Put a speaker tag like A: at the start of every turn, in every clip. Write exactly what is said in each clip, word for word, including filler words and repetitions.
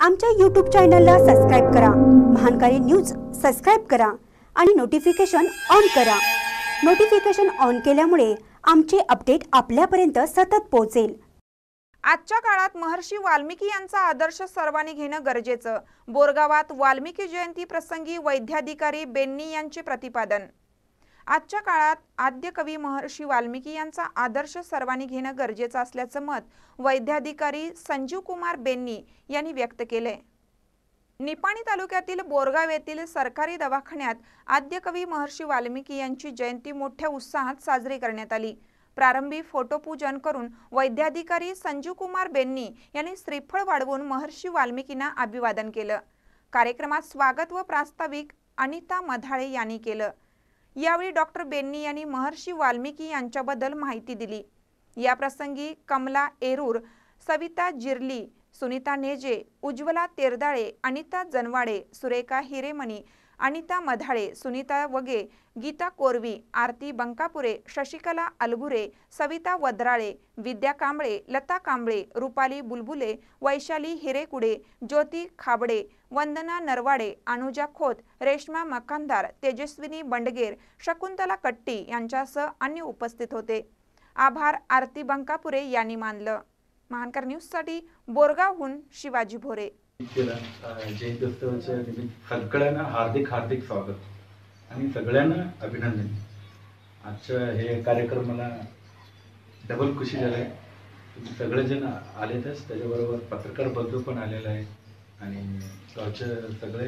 A: आमच्या यूट्यूब चॅनलला सबस्क्राइब करा, महानकारी न्यूज सबस्क्राइब करा आणि नोटिफिकेशन ऑन करा। नोटिफिकेशन ऑन केल्यामुळे आमचे अपडेट आपल्यापर्यंत सतत पोहोचेल।
B: आजच्या काळात महर्षी वाल्मिकी यांचा आदर्श सर्वांनी घेणं गरजेचं। बोरगावात वाल्मिकी जयंती प्रसंगी वैद्याधिकारी बेन्नी यांचे प्रतिपादन। आजच्या काळात आद्य कवी महर्षी वाल्मिकी यांचा आदर्श सर्वांनी घेणं गरजेचं असल्याचं मत वैद्याधिकारी संजीव कुमार बेन्नी यांनी व्यक्त केले। निपाणी तालुक्यातील बोरगाव येथील सरकारी दवाखान्यात आद्य कवी महर्षी वाल्मिकी यांची जयंती मोठ्या उत्साहात साजरी करण्यात आली। प्रारंभी फोटोपूजन करून वैद्याधिकारी संजीव कुमार बेन्नी यांनी श्रीफळ वाढवून महर्षी वाल्मिकींना अभिवादन केलं। कार्यक्रमात स्वागत व प्रास्ताविक अनिता मधाळे यांनी केलं। यावेळी डॉक्टर बेन्नी यांनी महर्षी वाल्मिकी यांच्याबद्दल माहिती दिली। या प्रसंगी कमला एरूर, सविता जिर्ली, सुनीता नेजे, उज्ज्वला तेरदाळे, अनिता जनवाडे, सुरेखा हिरेमणी, अनिता मधाळे, सुनीता वगे, गीता कोरवी, आरती बंकापुरे, शशिकला अलगुरे, सविता वद्राळे, विद्या कांबळे, लता कांबळे, रुपाली बुलबुले, वैशाली हिरेकुडे, ज्योती खाबडे, वंदना नरवाडे, अनुजा खोत, रेश्मा मकानदार, तेजस्विनी बंडगेर, शकुंतला कट्टी यांच्यासह अन्य उपस्थित होते। आभार आरती बंकापुरे यांनी मानलं। महानकर न्यूज साठी बोरगावहून शिवाजी भोरे।
C: जयंत्योत्सवाच्या निमित्त सगळ्यांना हार्दिक हार्दिक स्वागत आणि सगळ्यांना अभिनंदन। आजच्या हे कार्यक्रम मला डबल खुशी झाली। तुम्ही सगळेजण आलेतच, त्याच्याबरोबर पत्रकार बंधू पण आलेले आहेत आणि गावचे सगळे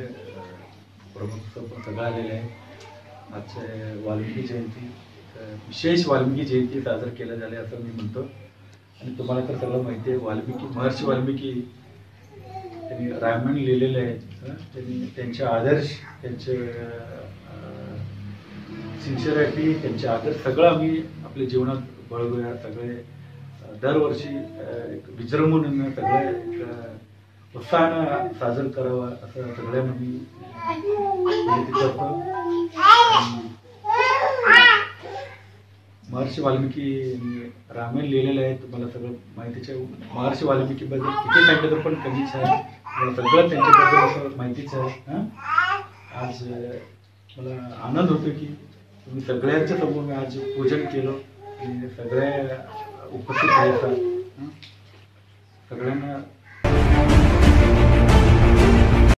C: प्रमुख पण सगळे आलेले आहेत। आजचे वाल्मिकी जयंती विशेष वाल्मिकी जयंती साजरी केली झाली असं मी म्हणतो। आणि तुम्हाला तर सगळं माहिती आहे, वाल्मिकी महर्षी वाल्मिकी त्यांनी रामायण लिहिलेलं आहे। त्यांनी त्यांचे आदर्श, त्यांचे सिन्सिअरिटी, त्यांचे आदर्श सगळं आम्ही आपल्या जीवनात बळगूया। सगळे दरवर्षी एक विजृंभून सगळे उत्साहानं साजरं करावं असं सगळ्यांना मी विनंती करतो। महर्षी वाल्मिकी रामायण लिहिलेलं आहे, तुम्हाला सगळं माहितीच आहे। महर्षी वाल्मिकीबद्दल किती सांगितलं तर पण कमीच आहे, मला सगळं त्यांच्याबद्दल माहितीच आहे। आज मला आनंद होतो की तुम्ही सगळ्यांच्या समोर मी आज पूजन केलं, सगळ्या उपस्थित आहेत। सगळ्यांना